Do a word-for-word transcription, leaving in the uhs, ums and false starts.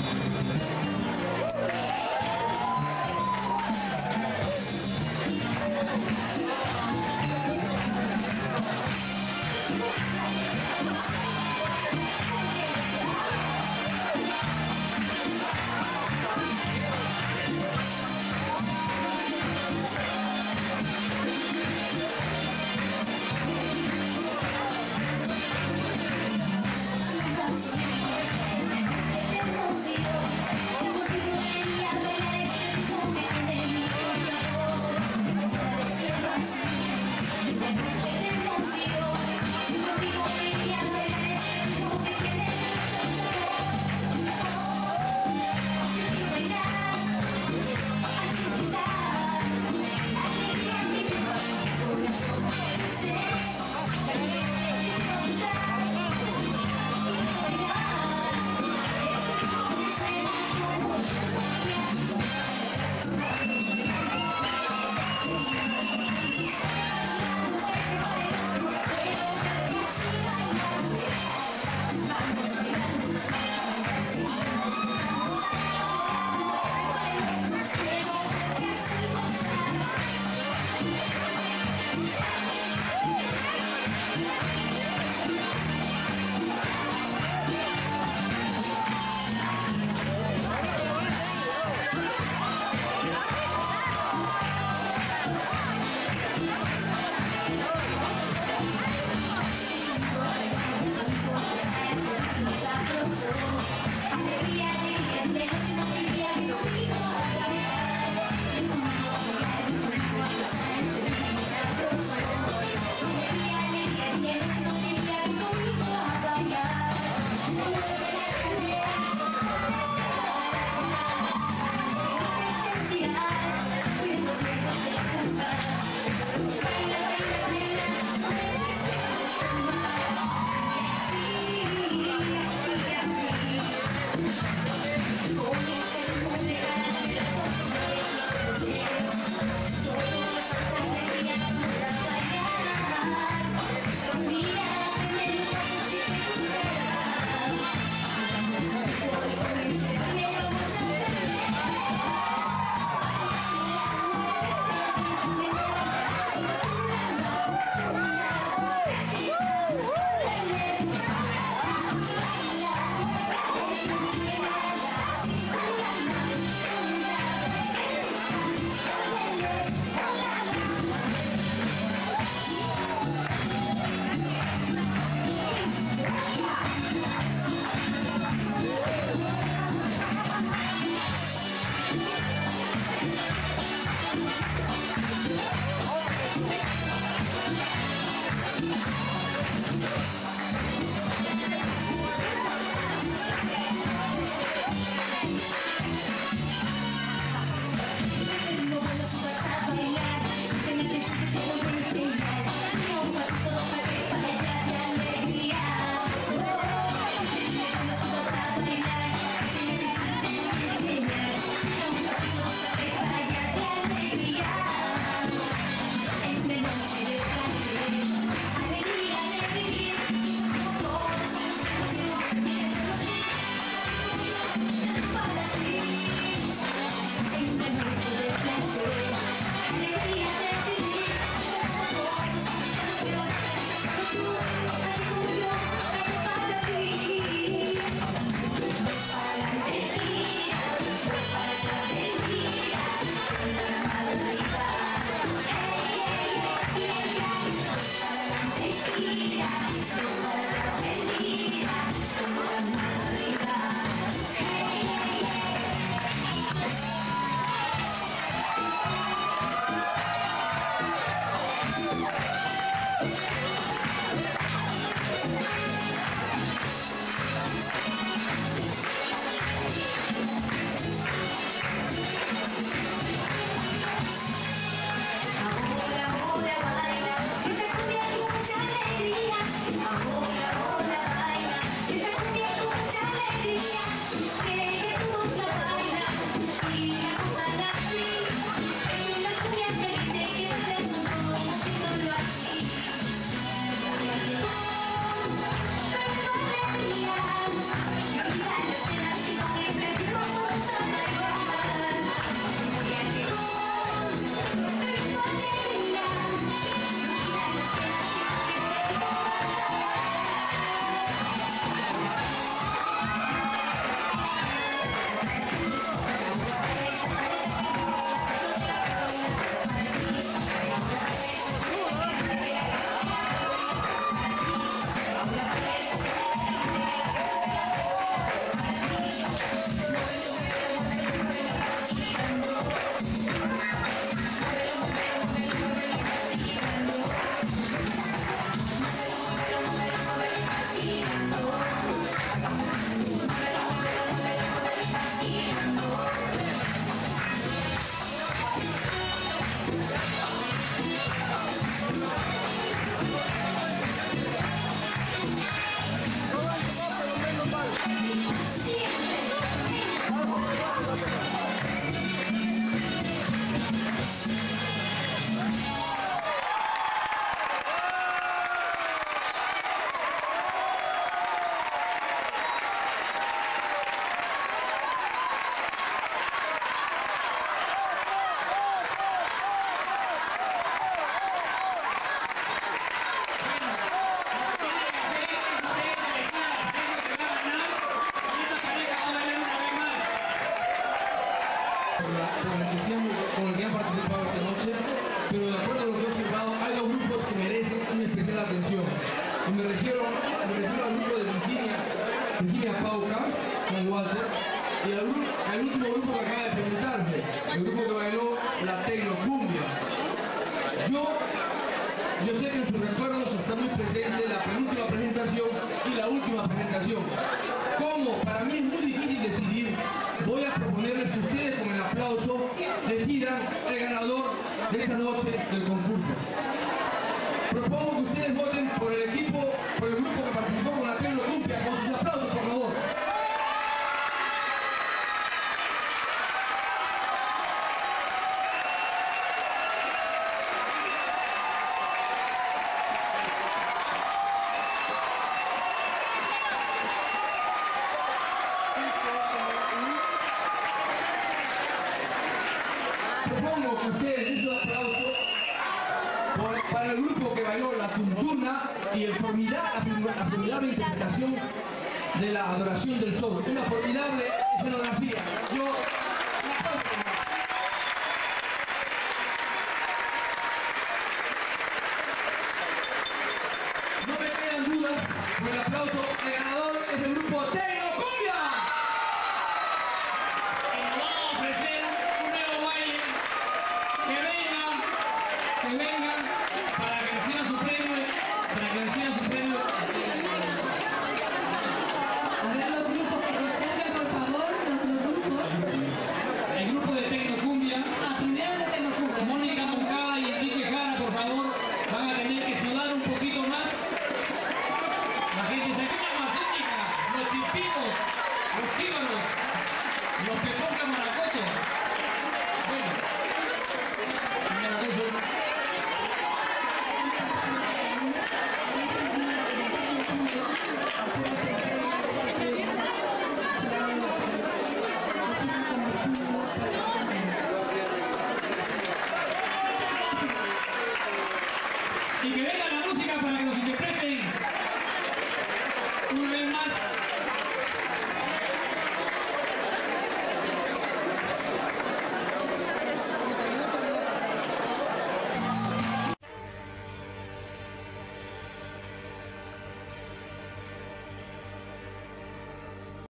emoción. por, la, por el entusiasmo con el que han participado esta noche, pero de acuerdo a lo que he observado, hay dos grupos que merecen una especial atención. Y me refiero, me refiero al grupo de Virginia, Virginia Pauca, con Walter, y al, al último grupo que acaba de presentarse, el grupo que bailó la tecnocumbia. Yo, yo sé que en sus recuerdos está muy presente la penúltima presentación y la última presentación. Como para mí es muy difícil decidir, voy a proponerles que ustedes con el aplauso decidan el ganador de esta noche del concurso. Propongo que ustedes voten por el equipo, por el grupo que participó con la tecnocumbia, con sus aplausos, por favor. Propongo que ustedes den su aplauso por, para el grupo que bailó la tuntuna y el formidable, la formidable interpretación de la adoración del sol. Una formidable escenografía. Yo, un aplauso. No me quedan dudas por el aplauso. El ganador es el grupo Tecnocumbia. Que vengan para que reciban su premio, para que reciban su premio. A ver los grupos que se acerquen, por favor, nuestros grupos. El grupo de Tecnocumbia. Ah, primero de Tecnocumbia. Mónica Moncada y Enrique Jara, por favor, van a tener que sudar un poquito más. La gente se queda más única, los chimpitos, los jíbaros, los que pongan maracocho. Bueno, maracocho. Y que venga la música para que nos interpreten una vez más.